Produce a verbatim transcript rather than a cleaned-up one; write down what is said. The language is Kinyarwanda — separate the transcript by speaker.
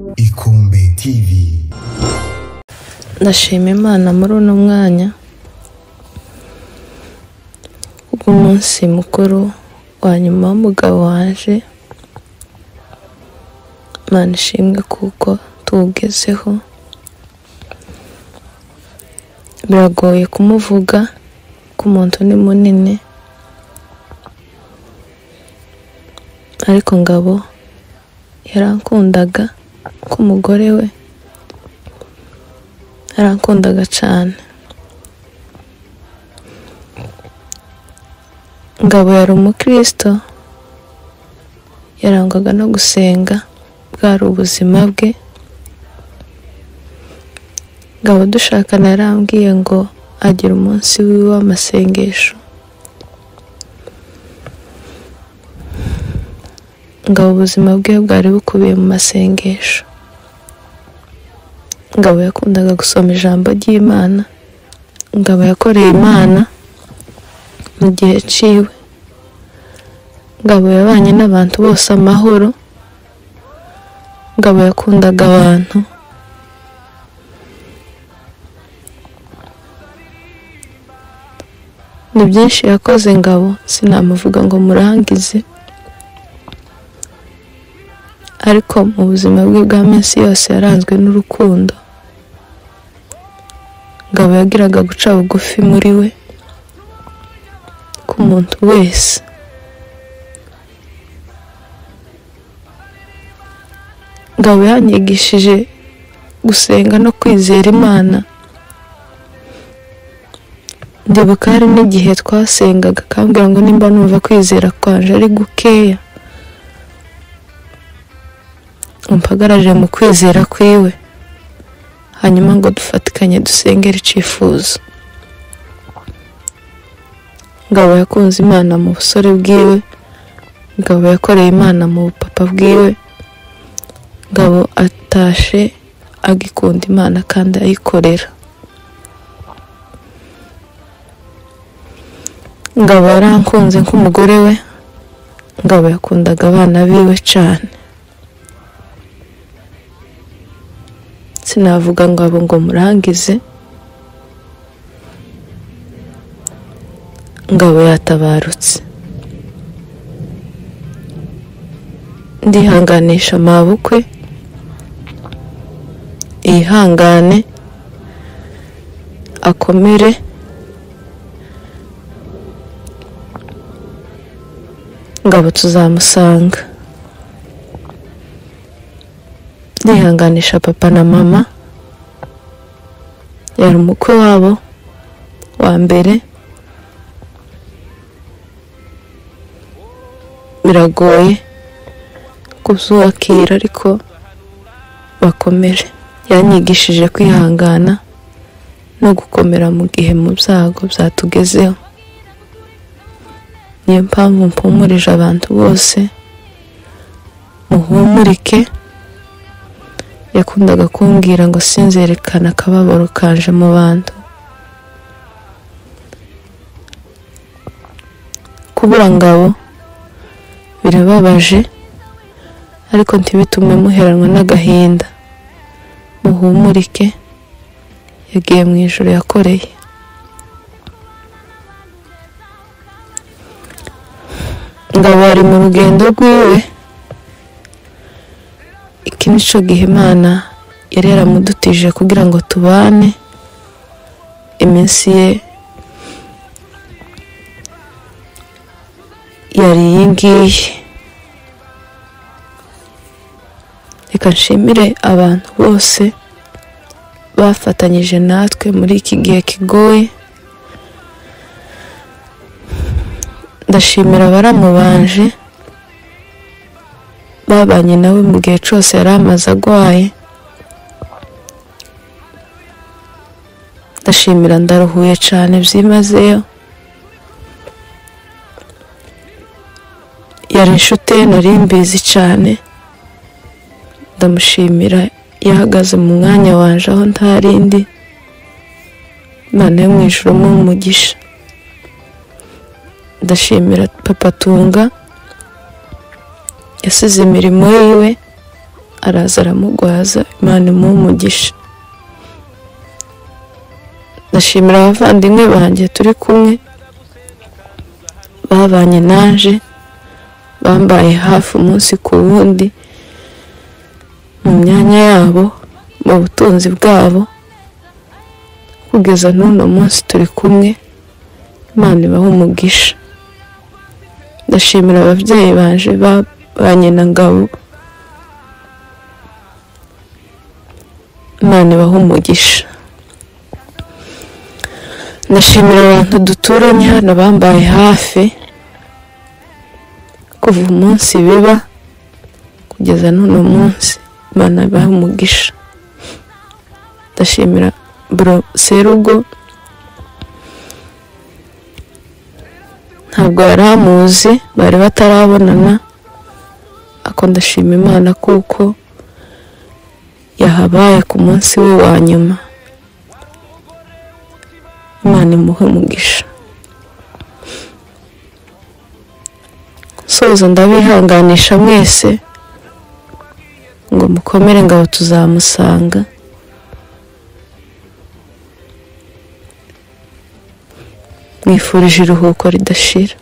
Speaker 1: Ikombe T V.
Speaker 2: Ndashima Imana muri uno mwanya ubw'umunsi mukuru wa nyuma w'umugabo wanje. Imana ishimwe kuko tuwugezeho. Biragoye kumuvuga ku muntu ni munini, ariko Ngabo yarankundaga k'umugore we, yarankundaga cyane. Ngabo yari umukristo, yarangwaga no gusenga, bwari ubuzima bwe. Ngabo dushakana yarambwiye ngo agira umunsi wiwe w'amasengesho. Ngabo ubuzima bwe bwari bukubiye mu masengesho. Ngabo yakundaga gusoma ijambo ry'Imana. Ngabo yakoreye Imana mu gihe ciwe. Ngabo yabanye n'abantu bose amahoro. Ngabo yakundaga abantu. Ni byinshi yakoze Ngabo, sinamuvuga ngo murangize, ariko mu buzima bwe bwa minsi yose yaranzwe n'urukundo. Ngabo yagiraga guca bugufi muri we ku muntu wese. Ngabo yanyigishije gusenga no kwizera Imana. Ndibuka hari n'igihe twasengaga akambwira ngo nimba numva kwizera kwanje ari gukeya, umpagaraje mu kwizera kwiwe, hanyuma ngo dufatikanye dusengera icifuzo. Ngabo yakunze Imana mu busore bwiwe. Ngabo yakoreye Imana mu bupapa bwiwe. Ngabo atashe agikunda Imana kandi ayikorera. Ngabo yarankunze nk'umugore we. Ngabo yakundaga abana biwe cyane. Sinavuga Ngabo ngo murangize. Ngabo yatabarutse. Ndihanganisha amabukwe, ihangane, akomere. Ngabo tuzamusanga. Ndihanganisha papa na mama, yari umukwe wabo wa mbere. Biragoye kubyakira, ariko bakomere. Yanyigishije kwihangana no gukomera mu gihe mu byago byatugezeho. Niyo mpamvu mpumurije abantu bose, muhumurike. Yakundaga kumbwira ngo sinzerekana akababaro kanje mu bantu. Kubura Ngabo birababaje, ariko ntibitume muheranwa n'agahinda. Muhumurike, yagiye mu ijuru yakoreye. Ngabo ari mu rugendo rwiwe. Iki nico gihe Imana yari yaramudutije kugira ngo tubane. Iminsi ye yari iyi ngiyi. Reka nshimire abantu bose bafatanyije natwe muri iki gihe kigoye. Ndashimira abaramubanje, babanye nawe mu gihe cyose yari amaze agwaye. Ndashimira Ndaruhuye cyane byimazeyo. Yari inshuti ye nari mbizi cyane. Ndamushimira, yahagaze mu mwanya wanje aho ntarindi. Imana yo mu ijuru mu umugisha. Ndashimira papa Tunga, yasize imirimo yiwe araza aramugwaza. Imana imuhe umugisha. Ndashimira abavandimwe banjye turi kumwe babanye nanje, bambaye hafi umunsi ku wundi mu myanya yabo, mu butunzi bwabo, kugeza n'uno munsi turi kumwe. Imana ibahe umugisha. Ndashimira ababyeyi banje babanye na Ngabo, Imana ibahe umugisha. Ndashimira abantu duturanye hano bambaye hafi kuva umunsi biba kugeza n'uno munsi. Imana ibahe umugisha. Ndashimira bro Serugo, ntabwo yari amuzi, bari batarabonana, ako ndashima Imana kuko yahabaye ku munsi we wa nyuma. Imana imuhe umugisha. Soza ndabihanganisha mwese ngo mukomere, Ngabo tuzamusanga. Mwifurije iruhuko ridashira.